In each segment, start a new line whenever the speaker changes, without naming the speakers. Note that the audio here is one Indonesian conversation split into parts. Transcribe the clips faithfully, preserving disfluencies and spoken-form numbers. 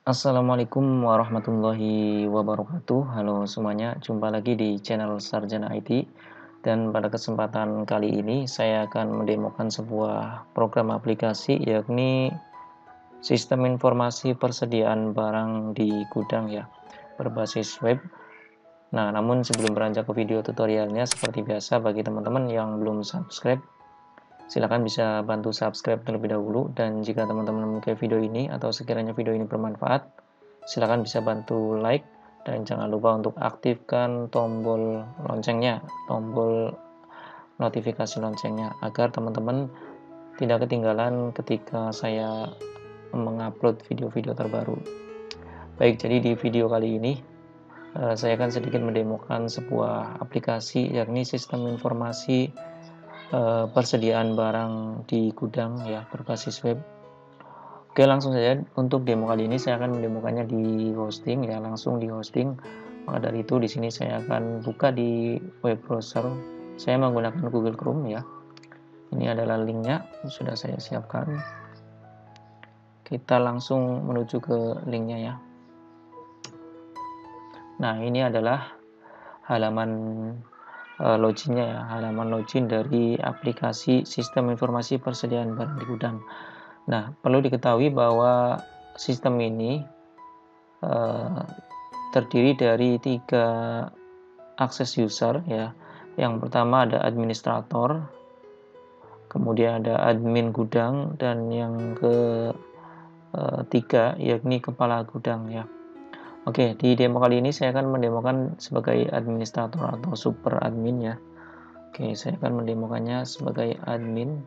Assalamualaikum warahmatullahi wabarakatuh. Halo semuanya, jumpa lagi di channel Sarjana I T. Dan pada kesempatan kali ini saya akan mendemokan sebuah program aplikasi, yakni sistem informasi persediaan barang di gudang ya, berbasis web. Nah, namun sebelum beranjak ke video tutorialnya, seperti biasa bagi teman-teman yang belum subscribe, silakan bisa bantu subscribe terlebih dahulu. Dan jika teman-teman menyukai video ini atau sekiranya video ini bermanfaat, silakan bisa bantu like dan jangan lupa untuk aktifkan tombol loncengnya, tombol notifikasi loncengnya agar teman-teman tidak ketinggalan ketika saya mengupload video-video terbaru. Baik, jadi di video kali ini saya akan sedikit mendemokan sebuah aplikasi, yakni sistem informasi persediaan barang di gudang ya, berbasis web. Oke, langsung saja untuk demo kali ini saya akan mendemokannya di hosting ya, langsung di hosting. Maka dari itu di sini saya akan buka di web browser. Saya menggunakan Google Chrome ya. Ini adalah linknya, sudah saya siapkan. Kita langsung menuju ke linknya ya. Nah, ini adalah halaman uh, loginnya ya, halaman login dari aplikasi sistem informasi persediaan barang di gudang. Nah, perlu diketahui bahwa sistem ini uh, terdiri dari tiga akses user ya. Yang pertama ada administrator, kemudian ada admin gudang, dan yang ketiga yakni kepala gudang ya. Oke, di demo kali ini saya akan mendemokan sebagai administrator atau super admin ya. Oke, saya akan mendemokannya sebagai admin.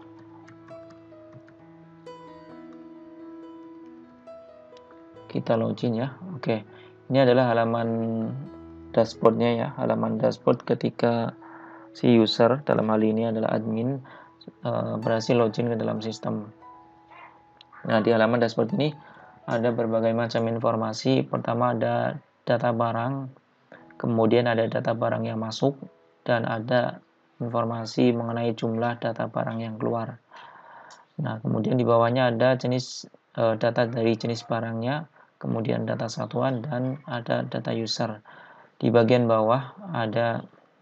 Kita login ya. Oke, ini adalah halaman dashboardnya ya, halaman dashboard ketika si user, dalam hal ini adalah admin, berhasil login ke dalam sistem. Nah, di halaman dashboard ini ada berbagai macam informasi. Pertama ada data barang, kemudian ada data barang yang masuk, dan ada informasi mengenai jumlah data barang yang keluar. Nah, kemudian di bawahnya ada jenis e, data dari jenis barangnya, kemudian data satuan, dan ada data user. Di bagian bawah ada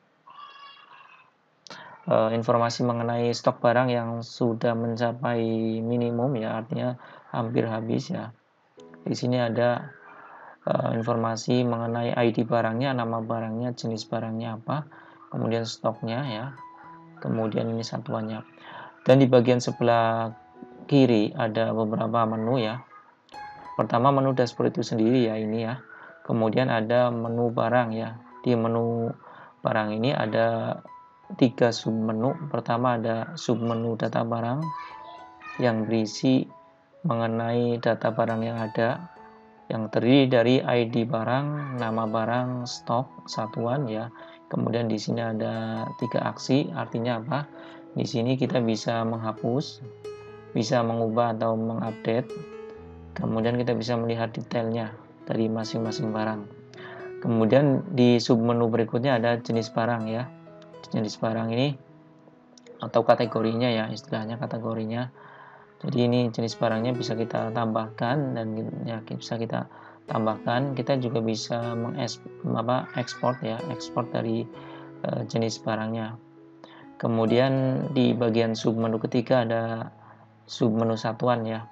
e, informasi mengenai stok barang yang sudah mencapai minimum ya, artinya hampir habis ya. Di sini ada uh, informasi mengenai I D barangnya, nama barangnya, jenis barangnya apa, kemudian stoknya ya, kemudian ini satuannya. Dan di bagian sebelah kiri ada beberapa menu ya. Pertama menu dashboard itu sendiri ya, ini ya. Kemudian ada menu barang ya. Di menu barang ini ada tiga submenu. Pertama ada submenu data barang yang berisi mengenai data barang yang ada, yang terdiri dari I D barang, nama barang, stok, satuan ya. Kemudian di sini ada tiga aksi, artinya apa? Di sini kita bisa menghapus, bisa mengubah atau mengupdate. Kemudian kita bisa melihat detailnya dari masing-masing barang. Kemudian di submenu berikutnya ada jenis barang ya. Jenis barang ini atau kategorinya ya, istilahnya kategorinya. Jadi ini jenis barangnya bisa kita tambahkan, dan ya bisa kita tambahkan. Kita juga bisa mengekspor ya, ekspor dari uh, jenis barangnya. Kemudian di bagian submenu ketiga ada submenu satuan ya.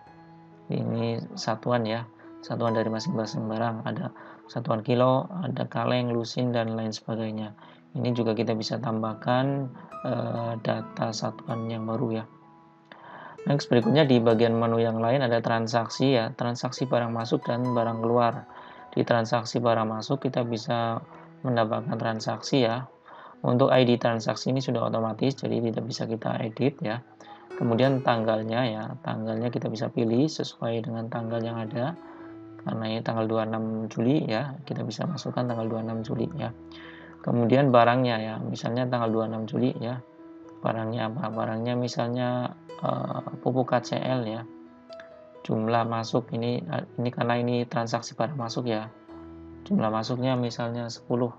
Ini satuan ya, satuan dari masing-masing barang. Ada satuan kilo, ada kaleng, lusin, dan lain sebagainya. Ini juga kita bisa tambahkan uh, data satuan yang baru ya. Next, berikutnya di bagian menu yang lain ada transaksi ya, transaksi barang masuk dan barang keluar. Di transaksi barang masuk kita bisa mendapatkan transaksi ya. Untuk I D transaksi ini sudah otomatis, jadi tidak bisa kita edit ya. Kemudian tanggalnya ya, tanggalnya kita bisa pilih sesuai dengan tanggal yang ada. Karena ini tanggal dua puluh enam Juli ya, kita bisa masukkan tanggal dua puluh enam Juli ya. Kemudian barangnya ya, misalnya tanggal dua puluh enam Juli ya. Barangnya apa? Barangnya misalnya uh, pupuk K C L ya. Jumlah masuk ini ini karena ini transaksi barang masuk ya. Jumlah masuknya misalnya sepuluh.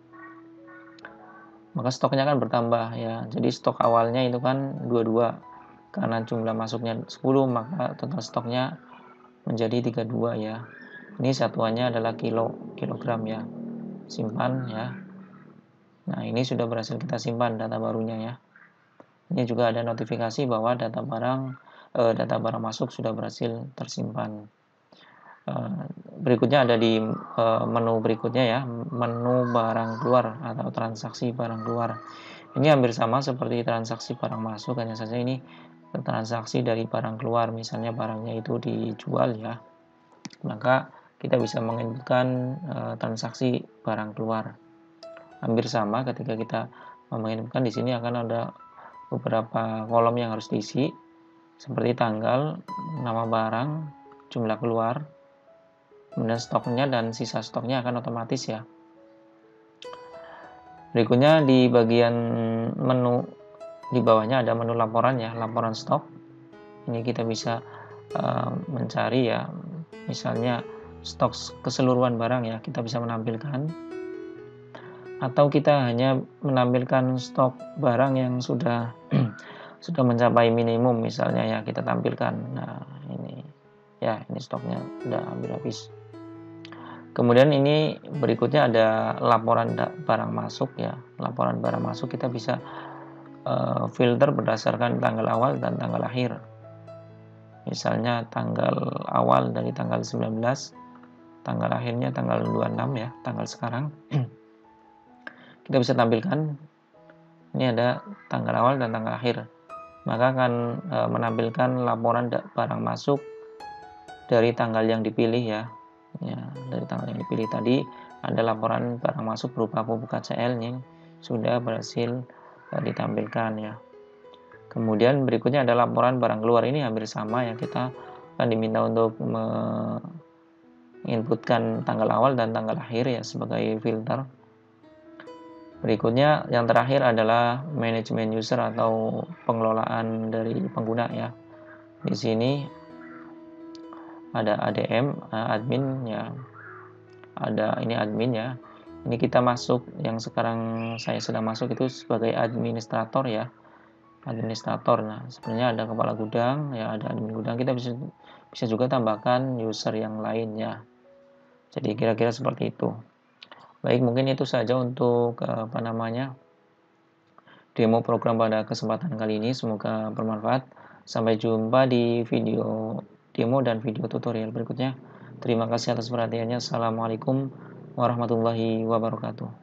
Maka stoknya kan bertambah ya. Jadi stok awalnya itu kan dua puluh dua. Karena jumlah masuknya sepuluh, maka total stoknya menjadi tiga puluh dua ya. Ini satuannya adalah kilo, kilogram ya. Simpan ya. Nah, ini sudah berhasil kita simpan data barunya ya. Ini juga ada notifikasi bahwa data barang eh, data barang masuk sudah berhasil tersimpan. Eh, berikutnya ada di eh, menu berikutnya ya, menu barang keluar atau transaksi barang keluar. Ini hampir sama seperti transaksi barang masuk, hanya saja ini transaksi dari barang keluar, misalnya barangnya itu dijual ya, maka kita bisa menginputkan e, transaksi barang keluar. Hampir sama ketika kita menginputkan, di sini akan ada beberapa kolom yang harus diisi, seperti tanggal, nama barang, jumlah keluar, kemudian stoknya dan sisa stoknya akan otomatis ya. Berikutnya di bagian menu di bawahnya ada menu laporan ya, laporan stok. Ini kita bisa uh, mencari ya, misalnya stok keseluruhan barang ya, kita bisa menampilkan. Atau kita hanya menampilkan stok barang yang sudah sudah mencapai minimum misalnya ya, kita tampilkan. Nah, ini ya, ini stoknya sudah hampir habis. Kemudian ini berikutnya ada laporan barang masuk ya. Laporan barang masuk kita bisa uh, filter berdasarkan tanggal awal dan tanggal akhir. Misalnya tanggal awal dari tanggal sembilan belas, tanggal akhirnya tanggal dua puluh enam ya, tanggal sekarang. Kita bisa tampilkan ini ada tanggal awal dan tanggal akhir. Maka akan uh, menampilkan laporan barang masuk dari tanggal yang dipilih ya. Ya, dari tanggal yang dipilih tadi ada laporan barang masuk berupa pupuk K C L yang sudah berhasil uh, ditampilkan ya. Kemudian berikutnya ada laporan barang keluar. Ini hampir sama ya, kita akan diminta untuk menginputkan tanggal awal dan tanggal akhir ya sebagai filter. Berikutnya yang terakhir adalah manajemen user atau pengelolaan dari pengguna ya. Di sini ada A D M, admin ya, ada ini admin ya. Ini kita masuk, yang sekarang saya sedang masuk itu sebagai administrator ya, administrator. Nah, sebenarnya ada kepala gudang ya, ada admin gudang. Kita bisa bisa juga tambahkan user yang lainnya. Jadi kira-kira seperti itu. Baik, mungkin itu saja untuk apa namanya demo program pada kesempatan kali ini. Semoga bermanfaat. Sampai jumpa di video demo dan video tutorial berikutnya. Terima kasih atas perhatiannya. Assalamualaikum warahmatullahi wabarakatuh.